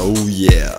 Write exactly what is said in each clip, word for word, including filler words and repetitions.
Oh yeah.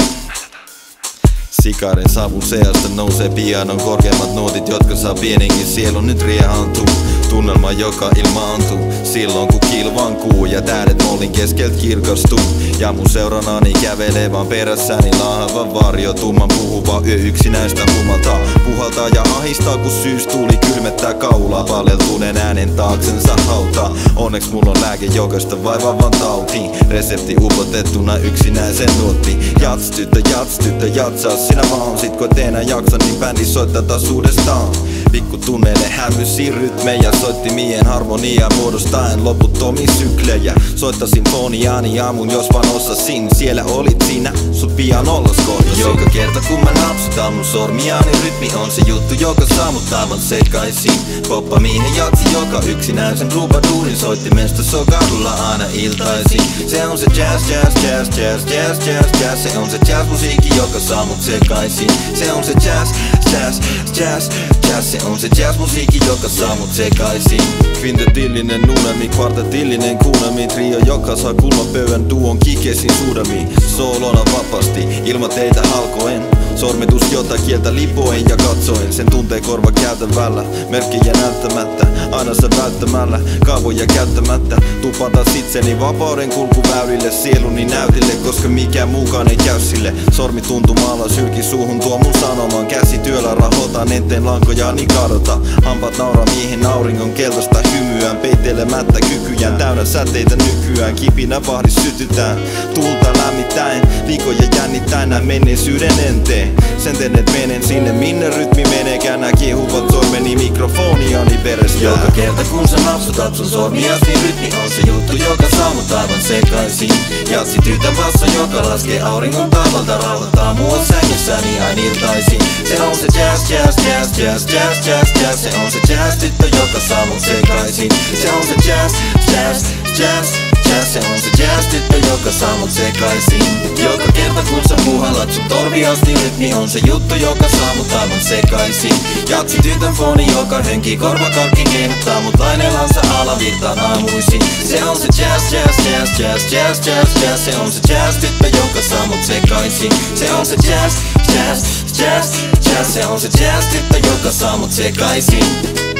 Sikaren savun seasta nousee pianon korkeammat nuotit, jotka saa pienenkin sielun nyt riehantuu. Tunnelma joka ilmaantuu silloin kun kilvankuu ja tähdet mollin keskeltä kirkastuu. Ja mun seuranani kävelee vaan perässäni laahava varjo. Tumman puhuva yö yksinäistä humaltaa, puhaltaa ja ahistaa kun syystuuli kylmettää kaulaa. Paleltuneen äänen taaksensa hautaa. Onneks mulla on lääke jokaista vaivaavan tautiin. Resepti upotettuna yksinäisen nuottiin. Jats tyttö, jats tyttö, jatsaa sinä vaan. Sit kun et enää jaksa niin bändi soittaa taas uudestaan. Pikku tunneille hämysi rytmejä, soittimien harmonia muodostaen loputtomia syklejä. Soittasin foniaani aamun jos vaan osasin. Siellä olit sinä, sut pian ollas kohtasin. Joka kerta kun mä napsutan mun sormiaani, rytmi on se juttu joka saa mut aivan sekaisin. Poppa miehen jatsi joka yksinäisen ruupaduurin soittimesta sokadulla aina iltaisin. Se on se jazz, jazz, jazz, jazz, jazz, jazz, jazz. Se on se jazz musiikki joka saa mut sekaisin. Se on se jazz, jazz, jazz, jazz. Se on se jazz musiikki joka saa mut sekaisin. Kvintetillinen unelmi, kvartetillinen kuunnelmi. Trio joka saa kulmapöydän duon kikesin suudelmiin. Soolona vapaasti, ilman teitä halkoen. Sormitus jota kieltä lipoen ja katsoen. Sen tuntee korva käytävällä, merkkejä näyttämättä. Aina se välttämällä, kaavoja käyttämättä. Tupata itseni vapauden kulkuväylille, sieluni näytille. Koska mikään muukaan ei käy sille. Sormi tuntumalla sylki suuhun tuo mun sanoman. Käsi työllä rahoitan, enteen lankoja niin kadota. Hampaat nauraa miehen auringon keltaista hymyään. Peittelemättä kykyjään, täynnä säteitä nykyään. Kipinä vahdis sytytään, tuulta lämmittäen. Viikoja jännittäen näin menneisyyden enteen. Sen teen et menen sinne minne rytmi meneekään. Nää kiehuvat sormeni mikrofoniani verestään. Joka kerta kun sä napsutat sun sormias niin rytmi on se juttu joka saa mut aivan sekaisin. Jatsi tytön basso joka laskee auringon taavalta. Rauhoittaa mua sängyssäni aina iltaisin. Se on se jazz, jazz, jazz, jazz, jazz, jazz, jazz. Se on se jazz tyttö joka saa mut sekaisin. Se on se jazz, jazz, jazz, jazz. Se on se jazz tyttö joka saa mut sekaisin. Joka kerta kun sä puhallat sun torvi asti, rytmi on se juttu joka saa mut aivan sekaisin. Jatsi tytön foni joka hönkii korvakarkki keinuttaa mut lainelansa alavirtaan aamuisin. Se on se jazz, jazz, jazz, jazz, jazz, jazz, jazz. Se on se jazz tyttö joka saa mut sekaisin. Se on se jazz, jazz, jazz, jazz. Se on se jazz tyttö joka saa mut sekaisin.